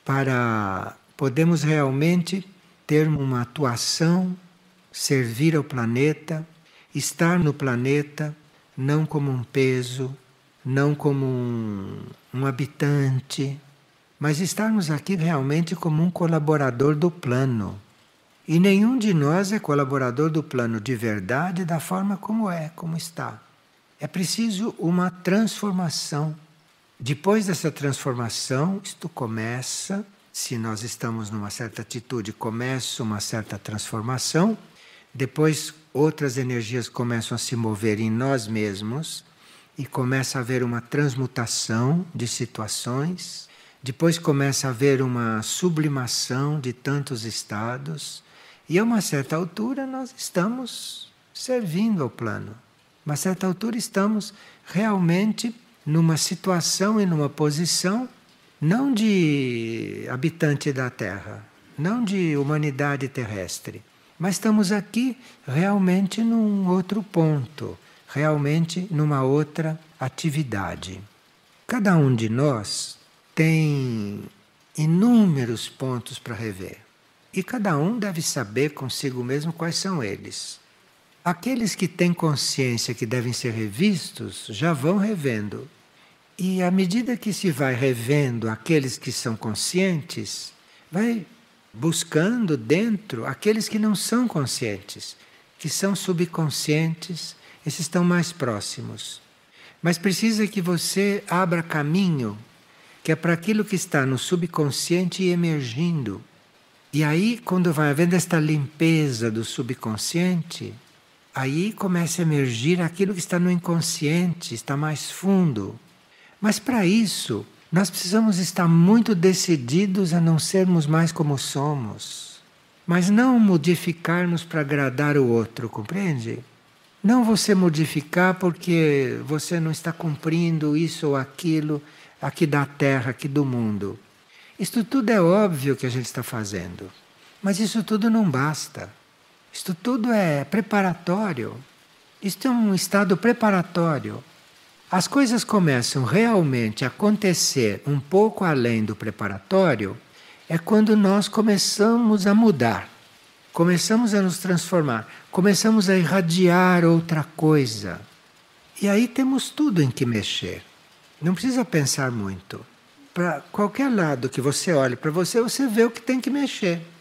para podermos realmente ter uma atuação, servir ao planeta, estar no planeta não como um peso, não como um habitante, mas estarmos aqui realmente como um colaborador do plano. E nenhum de nós é colaborador do plano de verdade da forma como é, como está. É preciso uma transformação. Depois dessa transformação, isto começa, se nós estamos numa certa atitude, começa uma certa transformação, depois outras energias começam a se mover em nós mesmos e começa a haver uma transmutação de situações, depois começa a haver uma sublimação de tantos estados, e a uma certa altura nós estamos servindo ao plano. A uma certa altura estamos realmente numa situação e numa posição não de habitante da Terra, não de humanidade terrestre, mas estamos aqui realmente num outro ponto, realmente numa outra atividade. Cada um de nós tem inúmeros pontos para rever. E cada um deve saber consigo mesmo quais são eles. Aqueles que têm consciência que devem ser revistos já vão revendo. E à medida que se vai revendo aqueles que são conscientes, vai buscando dentro aqueles que não são conscientes, que são subconscientes, esses estão mais próximos. Mas precisa que você abra caminho, que é para aquilo que está no subconsciente ir emergindo. E aí, quando vai havendo esta limpeza do subconsciente, aí começa a emergir aquilo que está no inconsciente, está mais fundo. Mas para isso, nós precisamos estar muito decididos a não sermos mais como somos. Mas não modificarmos para agradar o outro, compreende? Não você modificar porque você não está cumprindo isso ou aquilo aqui da Terra, aqui do mundo. Isto tudo é óbvio que a gente está fazendo, mas isso tudo não basta. Isto tudo é preparatório. Isto é um estado preparatório. As coisas começam realmente a acontecer um pouco além do preparatório, é quando nós começamos a mudar, começamos a nos transformar, começamos a irradiar outra coisa. E aí temos tudo em que mexer. Não precisa pensar muito. Para qualquer lado que você olhe para você, você vê o que tem que mexer.